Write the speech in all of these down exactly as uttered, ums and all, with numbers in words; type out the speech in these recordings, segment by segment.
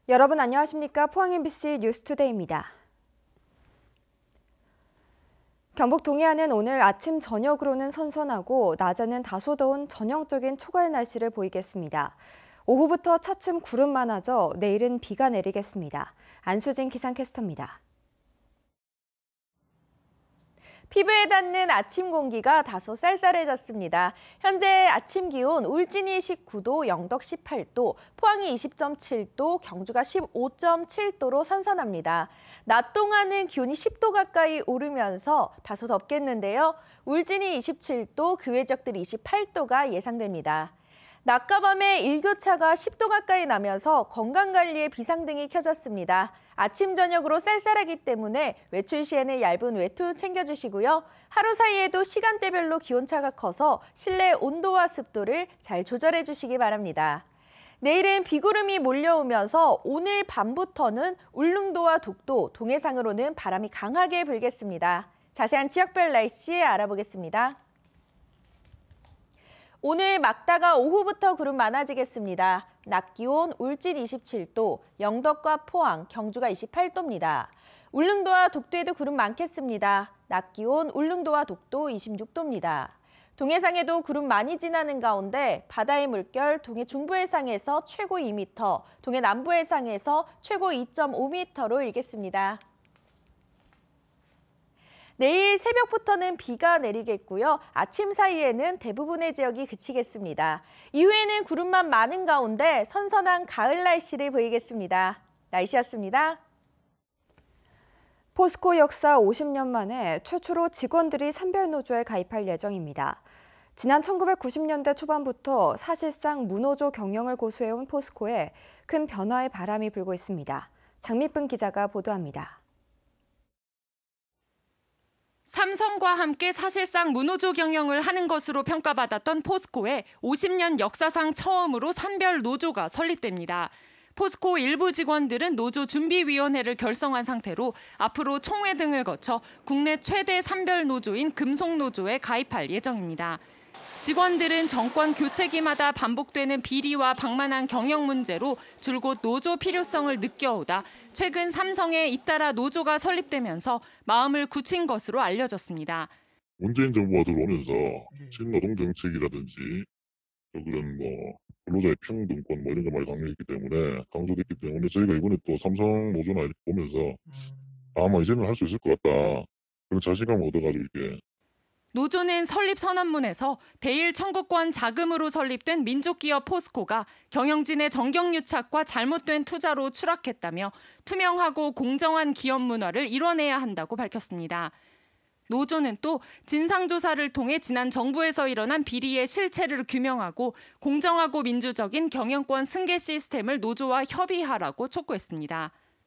여러분 안녕하십니까? 포항 엠비씨 뉴스투데이입니다. 경북 동해안은 오늘 아침 저녁으로는 선선하고 낮에는 다소 더운 전형적인 초가을 날씨를 보이겠습니다. 오후부터 차츰 구름 많아져 내일은 비가 내리겠습니다. 안수진 기상캐스터입니다. 피부에 닿는 아침 공기가 다소 쌀쌀해졌습니다. 현재 아침 기온 울진이 십구 도, 영덕 십팔 도, 포항이 이십 점 칠 도, 경주가 십오 점 칠 도로 선선합니다. 낮 동안은 기온이 십 도 가까이 오르면서 다소 덥겠는데요. 울진이 이십칠 도, 그 외 지역들 이십팔 도가 예상됩니다. 낮과 밤에 일교차가 십 도 가까이 나면서 건강관리에 비상등이 켜졌습니다. 아침, 저녁으로 쌀쌀하기 때문에 외출 시에는 얇은 외투 챙겨주시고요. 하루 사이에도 시간대별로 기온차가 커서 실내 온도와 습도를 잘 조절해 주시기 바랍니다. 내일은 비구름이 몰려오면서 오늘 밤부터는 울릉도와 독도, 동해상으로는 바람이 강하게 불겠습니다. 자세한 지역별 날씨 알아보겠습니다. 오늘 막다가 오후부터 구름 많아지겠습니다. 낮 기온 울진 이십칠 도, 영덕과 포항, 경주가 이십팔 도입니다. 울릉도와 독도에도 구름 많겠습니다. 낮 기온 울릉도와 독도 이십육 도입니다. 동해상에도 구름 많이 지나는 가운데 바다의 물결 동해 중부해상에서 최고 이 미터, 동해 남부해상에서 최고 이 점 오 미터로 일겠습니다. 내일 새벽부터는 비가 내리겠고요. 아침 사이에는 대부분의 지역이 그치겠습니다. 이후에는 구름만 많은 가운데 선선한 가을 날씨를 보이겠습니다. 날씨였습니다. 포스코 역사 오십 년 만에 최초로 직원들이 산별노조에 가입할 예정입니다. 지난 천구백구십 년대 초반부터 사실상 무노조 경영을 고수해온 포스코에 큰 변화의 바람이 불고 있습니다. 장미쁜 기자가 보도합니다. 삼성과 함께 사실상 무노조 경영을 하는 것으로 평가받았던 포스코에 오십 년 역사상 처음으로 산별 노조가 설립됩니다. 포스코 일부 직원들은 노조 준비위원회를 결성한 상태로 앞으로 총회 등을 거쳐 국내 최대 산별 노조인 금속노조에 가입할 예정입니다. 직원들은 정권 교체기마다 반복되는 비리와 방만한 경영 문제로 줄곧 노조 필요성을 느껴오다 최근 삼성에 잇따라 노조가 설립되면서 마음을 굳힌 것으로 알려졌습니다. 문재인 정부가 들어오면서 신노동 정책이라든지 그런 뭐 근로자의 평등권 뭐 이런 거 많이 강조했기 때문에 강조됐기 때문에 저희가 이번에 또 삼성 노조나 보면서 아마 이제는 할 수 있을 것 같다 그런 자신감을 얻어가지고 이렇게. 노조는 설립 선언문에서 대일 청구권 자금으로 설립된 민족기업 포스코가 경영진의 정경유착과 잘못된 투자로 추락했다며 투명하고 공정한 기업 문화를 이뤄내야 한다고 밝혔습니다. 노조는 또 진상조사를 통해 지난 정부에서 일어난 비리의 실체를 규명하고 공정하고 민주적인 경영권 승계 시스템을 노조와 협의하라고 촉구했습니다.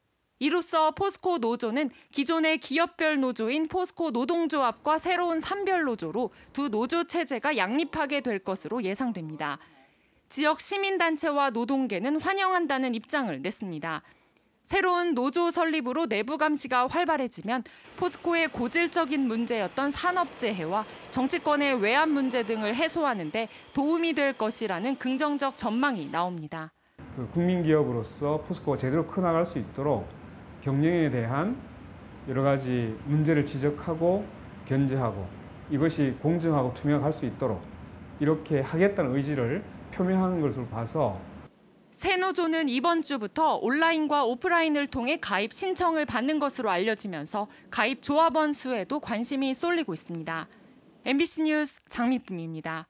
이로써 포스코 노조는 기존의 기업별 노조인 포스코 노동조합과 새로운 산별 노조로 두 노조 체제가 양립하게 될 것으로 예상됩니다. 지역 시민단체와 노동계는 환영한다는 입장을 냈습니다. 새로운 노조 설립으로 내부 감시가 활발해지면 포스코의 고질적인 문제였던 산업재해와 정치권의 외압 문제 등을 해소하는 데 도움이 될 것이라는 긍정적 전망이 나옵니다. 그 국민기업으로서 포스코가 제대로 커나갈 수 있도록 경영에 대한 여러 가지 문제를 지적하고 견제하고 이것이 공정하고 투명할 수 있도록 이렇게 하겠다는 의지를 표명하는 것으로 봐서 새 노조는 이번 주부터 온라인과 오프라인을 통해 가입 신청을 받는 것으로 알려지면서 가입 조합원 수에도 관심이 쏠리고 있습니다. 엠비씨 뉴스 장미쁨입니다.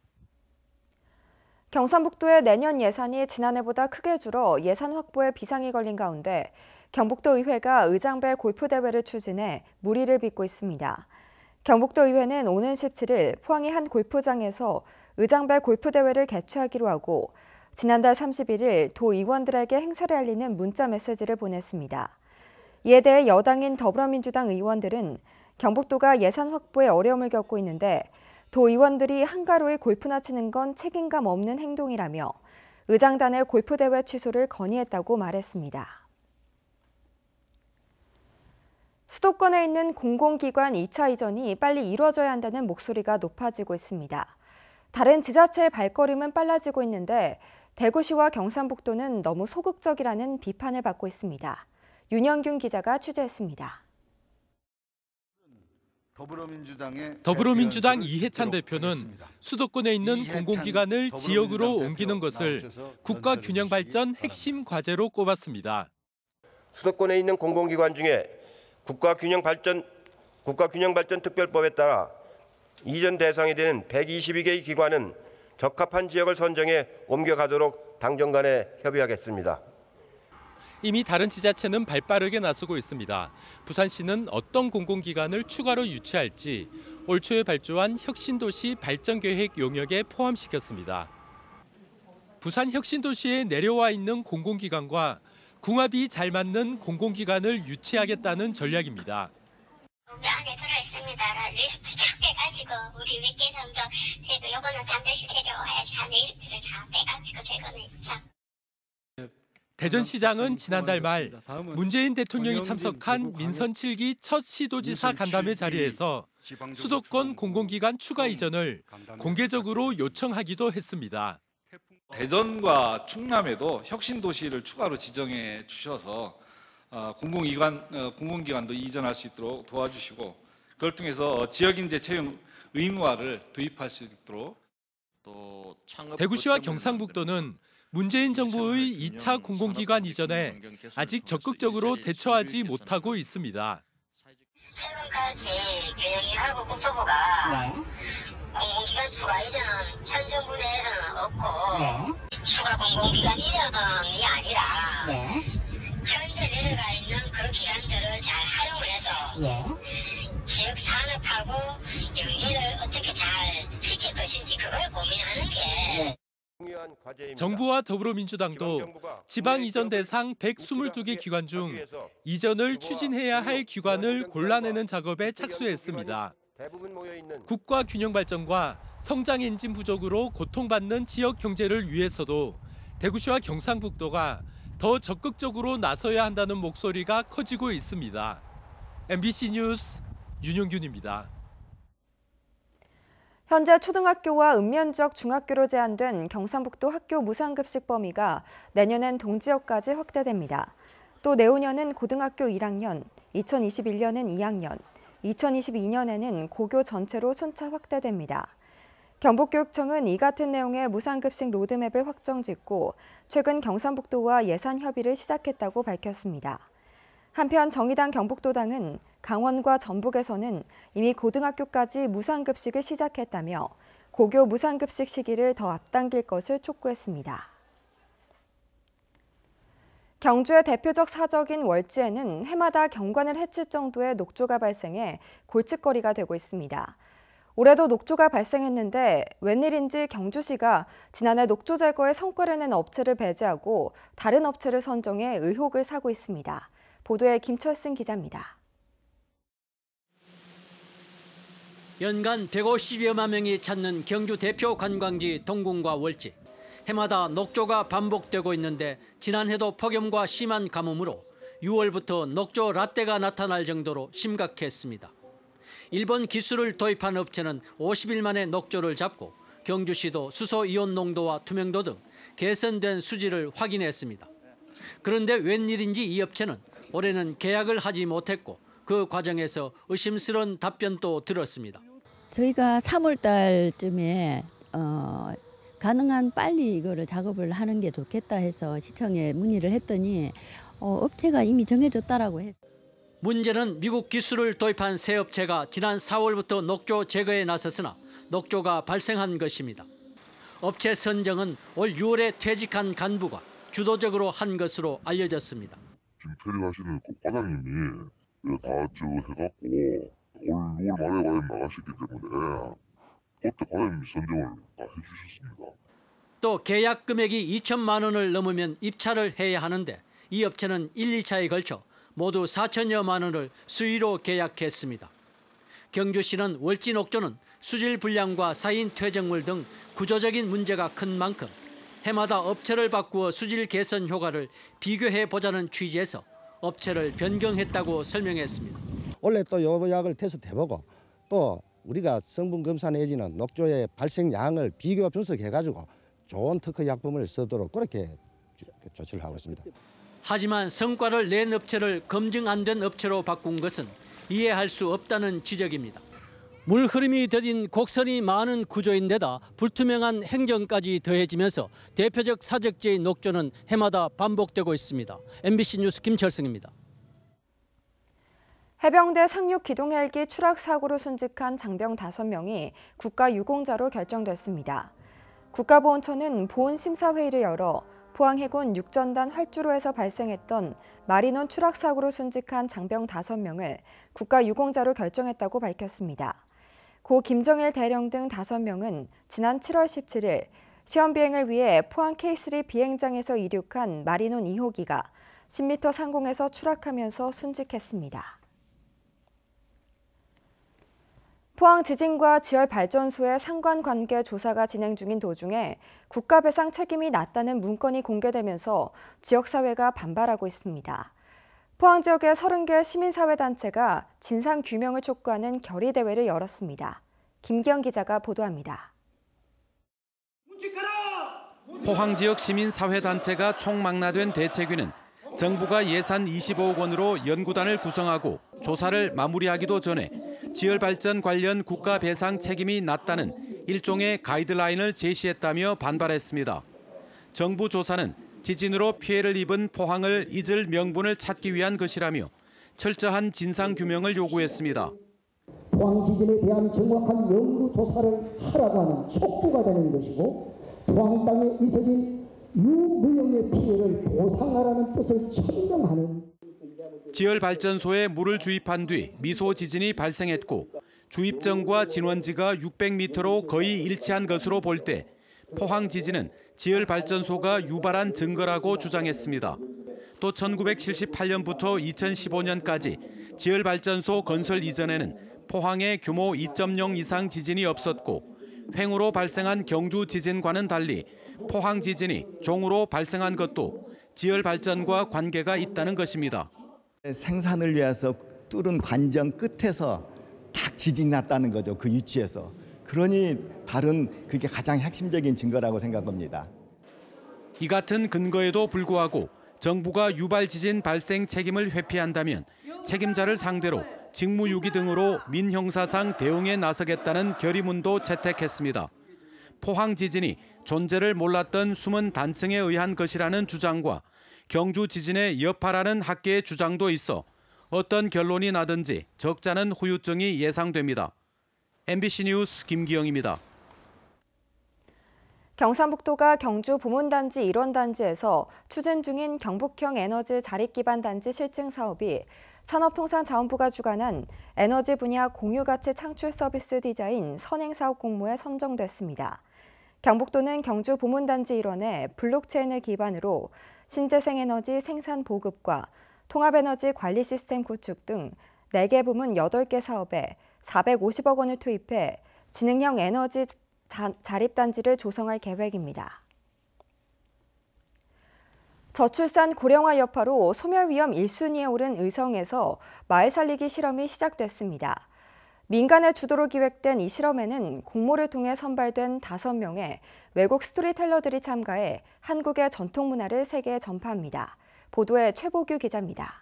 경상북도의 내년 예산이 지난해보다 크게 줄어 예산 확보에 비상이 걸린 가운데 경북도 의회가 의장배 골프대회를 추진해 물의를 빚고 있습니다. 경북도 의회는 오는 십칠 일 포항의 한 골프장에서 의장배 골프대회를 개최하기로 하고 지난달 삼십일 일 도 의원들에게 행사를 알리는 문자 메시지를 보냈습니다. 이에 대해 여당인 더불어민주당 의원들은 경북도가 예산 확보에 어려움을 겪고 있는데 도 의원들이 한가로이 골프나 치는 건 책임감 없는 행동이라며 의장단의 골프대회 취소를 건의했다고 말했습니다. 수도권에 있는 공공기관 이 차 이전이 빨리 이뤄져야 한다는 목소리가 높아지고 있습니다. 다른 지자체의 발걸음은 빨라지고 있는데 대구시와 경상북도는 너무 소극적이라는 비판을 받고 있습니다. 윤영균 기자가 취재했습니다. 더불어민주당의 더불어민주당 이해찬 대표는 수도권에 있는 공공기관을 지역으로 옮기는 것을 국가균형발전 핵심 과제로 꼽았습니다. 수도권에 있는 공공기관 중에 국가균형발전, 국가균형발전특별법에 따라 이전 대상이 되는 백이십이 개의 기관은 적합한 지역을 선정해 옮겨가도록 당정 간에 협의하겠습니다. 이미 다른 지자체는 발빠르게 나서고 있습니다. 부산시는 어떤 공공기관을 추가로 유치할지 올 초에 발조한 혁신도시 발전계획 용역에 포함시켰습니다. 부산 혁신도시에 내려와 있는 공공기관과 궁합이 잘 맞는 공공기관을 유치하겠다는 전략입니다. 그 안에 들어있습니다. 리스트 쫙 빼가지고 우리 위께서도 제가 요거는 반드시 데려와야지 하는 리스트를 다 빼가지고 제거는 있죠. 대전시장은 지난달 말 문재인 대통령이 참석한 민선 칠 기 첫 시도지사 간담회 자리에서 수도권 공공기관 추가 이전을 공개적으로 요청하기도 했습니다. 대전과 충남에도 혁신도시를 추가로 지정해 주셔서 공공기관, 공공기관도 이전할 수 있도록 도와주시고 그걸 통해서 지역인재 채용 의무화를 도입할 수 있도록. 대구시와 경상북도는 문재인 정부의 이 차 공공기관 이전에 아직 적극적으로 대처하지 못하고 있습니다. 최근까지 교영위하고 국토부가 네. 공공기관 추가 이전은 현 정부 내에서는 없고 네. 추가 공공기관 이전이 아니라 네. 현재 내려가 있는 그 기관들을 잘 활용을 해서 네. 지역 산업하고 연계를 어떻게 잘 시킬 것인지 그걸 고민하는 게 네. 정부와 더불어민주당도 지방 이전 대상 백이십이 개 기관 중 이전을 추진해야 할 기관을 골라내는 작업에 착수했습니다. 국가 균형 발전과 성장 엔진 부족으로 고통받는 지역 경제를 위해서도 대구시와 경상북도가 더 적극적으로 나서야 한다는 목소리가 커지고 있습니다. 엠비씨 뉴스 윤영균입니다. 현재 초등학교와 읍면지역 중학교로 제한된 경상북도 학교 무상급식 범위가 내년엔 동지역까지 확대됩니다. 또 내후년은 고등학교 일 학년, 이천이십일 년은 이 학년, 이천이십이 년에는 고교 전체로 순차 확대됩니다. 경북교육청은 이 같은 내용의 무상급식 로드맵을 확정짓고 최근 경상북도와 예산 협의를 시작했다고 밝혔습니다. 한편 정의당 경북도당은 강원과 전북에서는 이미 고등학교까지 무상급식을 시작했다며 고교 무상급식 시기를 더 앞당길 것을 촉구했습니다. 경주의 대표적 사적인 월지에는 해마다 경관을 해칠 정도의 녹조가 발생해 골칫거리가 되고 있습니다. 올해도 녹조가 발생했는데 웬일인지 경주시가 지난해 녹조 제거에 성과를 낸 업체를 배제하고 다른 업체를 선정해 의혹을 사고 있습니다. 보도에 김철승 기자입니다. 연간 백오십여만 명이 찾는 경주 대표 관광지 동궁과 월지. 해마다 녹조가 반복되고 있는데 지난해도 폭염과 심한 가뭄으로 유월부터 녹조 라떼가 나타날 정도로 심각했습니다. 일본 기술을 도입한 업체는 오십 일 만에 녹조를 잡고 경주시도 수소 이온 농도와 투명도 등 개선된 수질을 확인했습니다. 그런데 웬일인지 이 업체는 올해는 계약을 하지 못했고 그 과정에서 의심스러운 답변도 들었습니다. 저희가 삼월 달쯤에 어, 가능한 빨리 이거를 작업을 하는 게 좋겠다 해서 시청에 문의를 했더니 어, 업체가 이미 정해졌다라고 했어요. 문제는 미국 기술을 도입한 새 업체가 지난 사월부터 녹조 제거에 나섰으나 녹조가 발생한 것입니다. 업체 선정은 올 유월에 퇴직한 간부가 주도적으로 한 것으로 알려졌습니다. 지금 퇴직하시는 그 과장님이 다저 해갖고 올 유월 말에 과연 나가시기 때문에 그때 과장님이 선정을 다 해주셨습니다. 또 계약 금액이 이천만 원을 넘으면 입찰을 해야 하는데 이 업체는 일, 이 차에 걸쳐 모두 사천여만 원을 수의로 계약했습니다. 경주시는 월지 녹조는 수질 불량과 사인 퇴적물 등 구조적인 문제가 큰 만큼 해마다 업체를 바꾸어 수질 개선 효과를 비교해 보자는 취지에서 업체를 변경했다고 설명했습니다. 원래 또 요 약을 테스트해보고 또 우리가 성분 검사 내지는 녹조의 발생량을 비교 분석해가지고 좋은 특허 약품을 쓰도록 그렇게 조치를 하고 있습니다. 하지만 성과를 낸 업체를 검증 안 된 업체로 바꾼 것은 이해할 수 없다는 지적입니다. 물 흐름이 더딘 곡선이 많은 구조인데다 불투명한 행정까지 더해지면서 대표적 사적지의 녹조는 해마다 반복되고 있습니다. 엠비씨 뉴스 김철승입니다. 해병대 상륙 기동 헬기 추락 사고로 순직한 장병 다섯 명이 국가유공자로 결정됐습니다. 국가보훈처는 보훈심사회의를 열어 포항해군 육전단 활주로에서 발생했던 마린원 추락 사고로 순직한 장병 다섯 명을 국가유공자로 결정했다고 밝혔습니다. 고 김정일 대령 등 다섯 명은 지난 칠월 십칠일 시험 비행을 위해 포항 케이 쓰리 비행장에서 이륙한 마린원 이 호기가 십 미터 상공에서 추락하면서 순직했습니다. 포항 지진과 지열발전소의 상관관계 조사가 진행 중인 도중에 국가배상 책임이 낮다는 문건이 공개되면서 지역사회가 반발하고 있습니다. 포항 지역의 서른 개 시민사회단체가 진상규명을 촉구하는 결의대회를 열었습니다. 김기영 기자가 보도합니다. 포항 지역 시민사회단체가 총망라된 대책위는 정부가 예산 이십오억 원으로 연구단을 구성하고 조사를 마무리하기도 전에 지열발전 관련 국가 배상 책임이 낮다는 일종의 가이드라인을 제시했다며 반발했습니다. 정부 조사는 지진으로 피해를 입은 포항을 잊을 명분을 찾기 위한 것이라며 철저한 진상규명을 요구했습니다. 포항 지진에 대한 정확한 연구 조사를 하라고 하는 촉구가 되는 것이고 포항 땅에 있어진 유무형의 피해를 보상하라는 뜻을 천명하는. 지열발전소에 물을 주입한 뒤 미소 지진이 발생했고 주입정과 진원지가 육백 미터로 거의 일치한 것으로 볼 때 포항 지진은 지열발전소가 유발한 증거라고 주장했습니다. 또 천구백칠십팔 년부터 이천십오 년까지 지열발전소 건설 이전에는 포항에 규모 이 점 영 이상 지진이 없었고 횡으로 발생한 경주 지진과는 달리 포항 지진이 종으로 발생한 것도 지열발전과 관계가 있다는 것입니다. 생산을 위해서 뚫은 관정 끝에서 딱 지진이 났다는 거죠. 그 위치에서. 그러니 다른 그게 가장 핵심적인 증거라고 생각합니다. 이 같은 근거에도 불구하고 정부가 유발 지진 발생 책임을 회피한다면 책임자를 상대로 직무유기 등으로 민형사상 대응에 나서겠다는 결의문도 채택했습니다. 포항 지진이 존재를 몰랐던 숨은 단층에 의한 것이라는 주장과 경주 지진의 여파라는 학계의 주장도 있어 어떤 결론이 나든지 적잖은 후유증이 예상됩니다. 엠비씨 뉴스 김기영입니다. 경상북도가 경주 보문단지 일원단지에서 추진 중인 경북형 에너지 자립기반단지 실증 사업이 산업통상자원부가 주관한 에너지 분야 공유가치 창출 서비스 디자인 선행사업 공모에 선정됐습니다. 경북도는 경주 보문단지 일원에 블록체인을 기반으로 신재생 에너지 생산 보급과 통합에너지 관리 시스템 구축 등 네 개 부문 여덟 개 사업에 사백오십억 원을 투입해 지능형 에너지 자, 자립단지를 조성할 계획입니다. 저출산 고령화 여파로 소멸 위험 일 순위에 오른 의성에서 마을 살리기 실험이 시작됐습니다. 민간의 주도로 기획된 이 실험에는 공모를 통해 선발된 다섯 명의 외국 스토리텔러들이 참가해 한국의 전통 문화를 세계에 전파합니다. 보도에 최보규 기자입니다.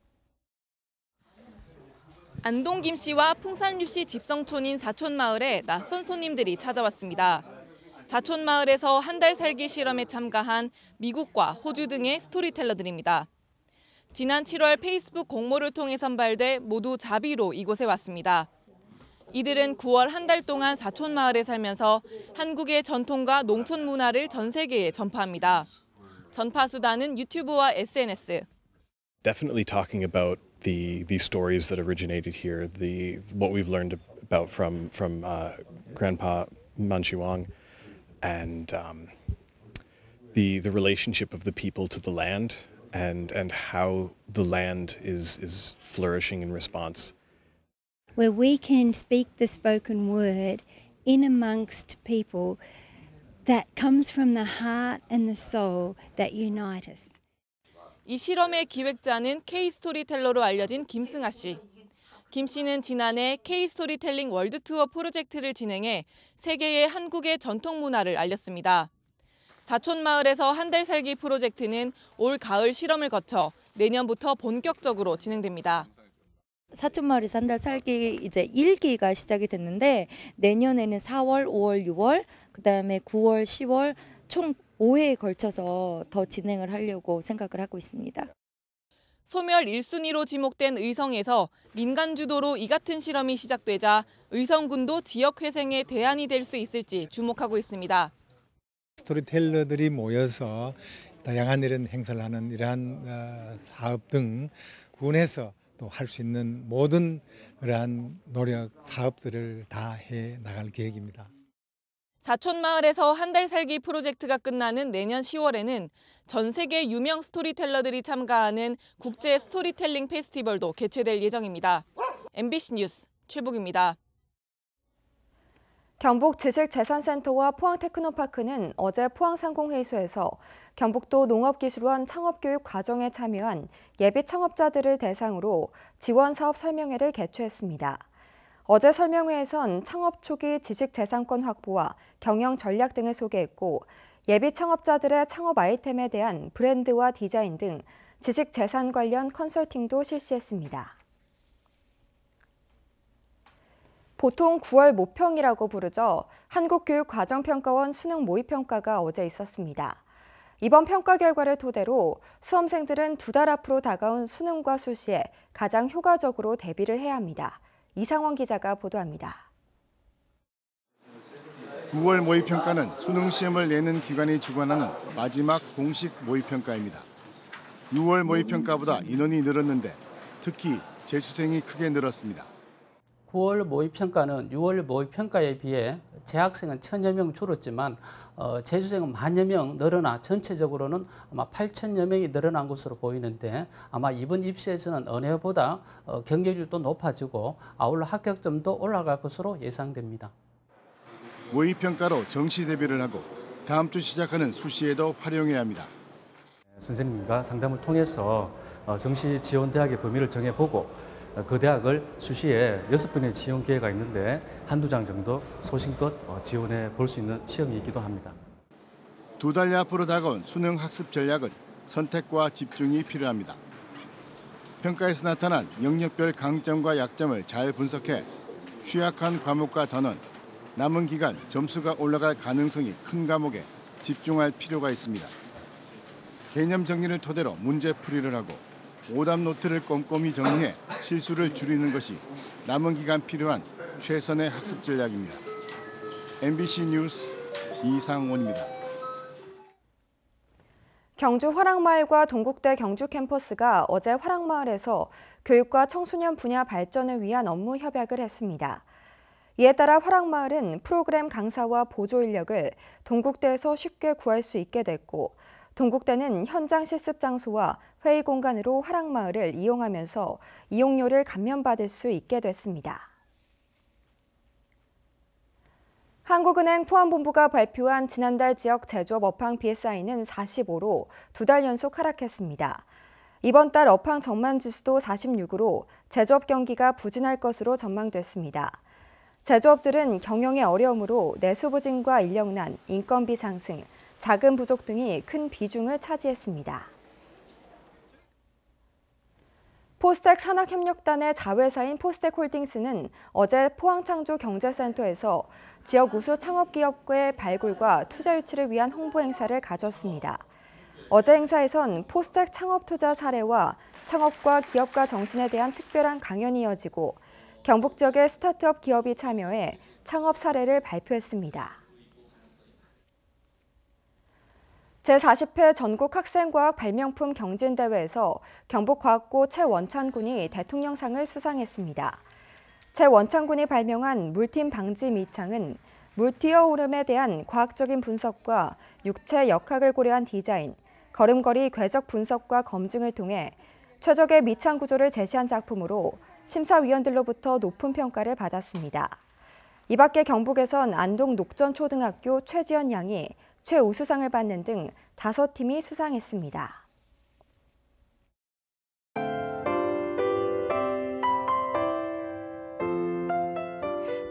안동 김씨와 풍산유씨 집성촌인 사촌마을에 낯선 손님들이 찾아왔습니다. 사촌마을에서 한 달 살기 실험에 참가한 미국과 호주 등의 스토리텔러들입니다. 지난 칠월 페이스북 공모를 통해 선발돼 모두 자비로 이곳에 왔습니다. 이들은 구월 한 달 동안 사촌마을에 살면서 한국의 전통과 농촌 문화를 전 세계에 전파합니다. 전파 수단은 유튜브와 에스엔에스. Definitely talking about the these stories that originated here, the what we've learned about from from uh, Grandpa Manchiwang, and um, the the relationship of the people to the land, and and how the land is is flourishing in response. Where we can speak the spoken word in amongst people that comes from the heart and the soul that unite us. 이 실험의 기획자는 K-스토리텔러로 알려진 김승아 씨. 김 씨는 지난해 K-스토리텔링 월드 투어 프로젝트를 진행해 세계에 한국의 전통 문화를 알렸습니다. 사촌마을에서 한 달 살기 프로젝트는 올 가을 실험을 거쳐 내년부터 본격적으로 진행됩니다. 사촌마을에서 한 달 살기 이제 일 기가 시작이 됐는데 내년에는 사월, 오월, 유월, 그다음에 구월, 시월 총 오 회에 걸쳐서 더 진행을 하려고 생각을 하고 있습니다. 소멸 일 순위로 지목된 의성에서 민간 주도로 이 같은 실험이 시작되자 의성군도 지역 회생의 대안이 될 수 있을지 주목하고 있습니다. 스토리텔러들이 모여서 다양한 이런 행사를 하는 이러한 사업 등 군에서 또 할 수 있는 모든 그러한 노력 사업들을 다 해 나갈 계획입니다. 사촌마을에서 한 달 살기 프로젝트가 끝나는 내년 시월에는 전 세계 유명 스토리텔러들이 참가하는 국제 스토리텔링 페스티벌도 개최될 예정입니다. 엠비씨 뉴스 최복입니다. 경북 지식재산센터와 포항테크노파크는 어제 포항상공회의소에서 경북도 농업기술원 창업교육 과정에 참여한 예비 창업자들을 대상으로 지원사업 설명회를 개최했습니다. 어제 설명회에선 창업 초기 지식재산권 확보와 경영 전략 등을 소개했고 예비 창업자들의 창업 아이템에 대한 브랜드와 디자인 등 지식재산 관련 컨설팅도 실시했습니다. 보통 구월 모평이라고 부르죠. 한국교육과정평가원 수능 모의평가가 어제 있었습니다. 이번 평가 결과를 토대로 수험생들은 두 달 앞으로 다가온 수능과 수시에 가장 효과적으로 대비를 해야 합니다. 이상원 기자가 보도합니다. 구월 모의평가는 수능 시험을 내는 기관이 주관하는 마지막 공식 모의평가입니다. 유월 모의평가보다 인원이 늘었는데 특히 재수생이 크게 늘었습니다. 구월 모의평가는 유월 모의평가에 비해 재학생은 천여 명 줄었지만 어, 재수생은 만여 명 늘어나 전체적으로는 아마 팔천여 명이 늘어난 것으로 보이는데 아마 이번 입시에서는 어느 해보다 어, 경쟁률도 높아지고 아울러 합격점도 올라갈 것으로 예상됩니다. 모의평가로 정시 대비를 하고 다음 주 시작하는 수시에도 활용해야 합니다. 선생님과 상담을 통해서 정시 지원 대학의 범위를 정해보고 그 대학을 수시에 여섯 번의 지원 기회가 있는데 한두 장 정도 소신껏 지원해 볼 수 있는 시험이기도 합니다. 두 달 앞으로 다가온 수능 학습 전략은 선택과 집중이 필요합니다. 평가에서 나타난 영역별 강점과 약점을 잘 분석해 취약한 과목과 단원, 남은 기간 점수가 올라갈 가능성이 큰 과목에 집중할 필요가 있습니다. 개념 정리를 토대로 문제풀이를 하고 오답 노트를 꼼꼼히 정리해 실수를 줄이는 것이 남은 기간 필요한 최선의 학습 전략입니다. 엠비씨 뉴스 이상원입니다. 경주 화랑마을과 동국대 경주 캠퍼스가 어제 화랑마을에서 교육과 청소년 분야 발전을 위한 업무 협약을 했습니다. 이에 따라 화랑마을은 프로그램 강사와 보조 인력을 동국대에서 쉽게 구할 수 있게 됐고 동국대는 현장 실습 장소와 회의 공간으로 화랑마을을 이용하면서 이용료를 감면받을 수 있게 됐습니다. 한국은행 포항본부가 발표한 지난달 지역 제조업 업황 비에스아이는 사십오로 두 달 연속 하락했습니다. 이번 달 업황 전망지수도 사십육으로 제조업 경기가 부진할 것으로 전망됐습니다. 제조업들은 경영의 어려움으로 내수 부진과 인력난, 인건비 상승, 자금 부족 등이 큰 비중을 차지했습니다. 포스텍 산학협력단의 자회사인 포스텍홀딩스는 어제 포항창조경제센터에서 지역 우수 창업기업의 발굴과 투자 유치를 위한 홍보 행사를 가졌습니다. 어제 행사에선 포스텍 창업투자 사례와 창업과 기업가 정신에 대한 특별한 강연이 이어지고 경북 지역의 스타트업 기업이 참여해 창업 사례를 발표했습니다. 제사십 회 전국학생과학 발명품 경진대회에서 경북과학고 최원찬군이 대통령상을 수상했습니다. 최원찬군이 발명한 물팀 방지 밑창은 물 튀어오름에 대한 과학적인 분석과 육체 역학을 고려한 디자인, 걸음걸이 궤적 분석과 검증을 통해 최적의 밑창 구조를 제시한 작품으로 심사위원들로부터 높은 평가를 받았습니다. 이 밖에 경북에선 안동 녹전초등학교 최지연 양이 최우수상을 받는 등 다섯 팀이 수상했습니다.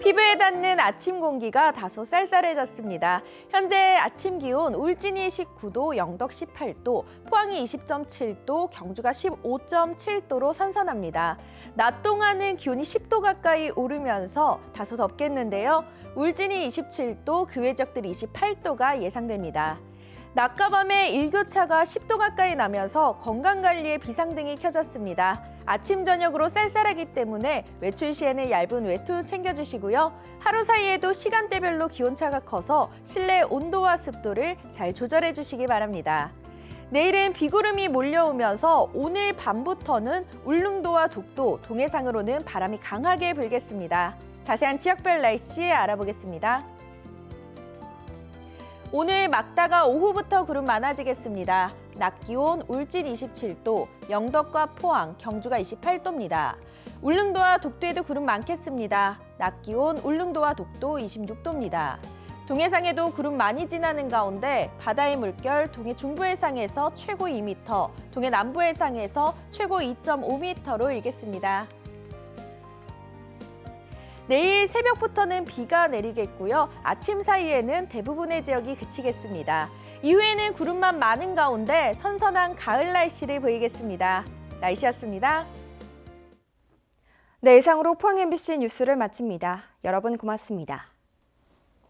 피부에 닿는 아침 공기가 다소 쌀쌀해졌습니다. 현재 아침 기온 울진이 십구 도, 영덕 십팔 도, 포항이 이십 점 칠 도, 경주가 십오 점 칠 도로 선선합니다. 낮 동안은 기온이 십 도 가까이 오르면서 다소 덥겠는데요. 울진이 이십칠 도, 그 외적들이 이십팔 도가 예상됩니다. 낮과 밤에 일교차가 십 도 가까이 나면서 건강관리에 비상등이 켜졌습니다. 아침, 저녁으로 쌀쌀하기 때문에 외출 시에는 얇은 외투 챙겨주시고요. 하루 사이에도 시간대별로 기온차가 커서 실내 온도와 습도를 잘 조절해 주시기 바랍니다. 내일은 비구름이 몰려오면서 오늘 밤부터는 울릉도와 독도, 동해상으로는 바람이 강하게 불겠습니다. 자세한 지역별 날씨 알아보겠습니다. 오늘 막다가 오후부터 구름 많아지겠습니다. 낮 기온 울진 이십칠 도, 영덕과 포항, 경주가 이십팔 도입니다. 울릉도와 독도에도 구름 많겠습니다. 낮 기온 울릉도와 독도 이십육 도입니다. 동해상에도 구름 많이 지나는 가운데 바다의 물결 동해 중부해상에서 최고 이 미터, 동해 남부해상에서 최고 이 점 오 미터로 일겠습니다. 내일 새벽부터는 비가 내리겠고요. 아침 사이에는 대부분의 지역이 그치겠습니다. 이후에는 구름만 많은 가운데 선선한 가을 날씨를 보이겠습니다. 날씨였습니다. 네, 이상으로 포항 엠비씨 뉴스를 마칩니다. 여러분 고맙습니다.